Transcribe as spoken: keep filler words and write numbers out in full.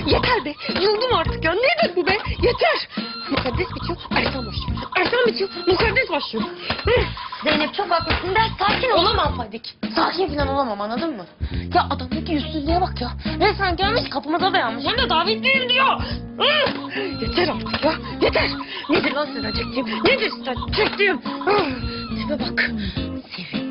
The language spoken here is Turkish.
Yeter be. Yıldım artık ya. Nedir bu be? Yeter. Mukaddes bitiyor. Ersan başlıyor. Ersan bitiyor. Mukaddes başlıyor. Zeynep çok haklısın. Biraz sakin olamam Fadik. Sakin falan olamam, anladın mı? Ya adamdaki yüzsüzlüğe bak ya. Resmen gelmiş kapımıza dayanmış. Hem de davetliyim diyor. Yeter artık ya. Yeter. Nedir lan sana çektiğim? Nedir sana çektiğim? Tipe bak. Sevim.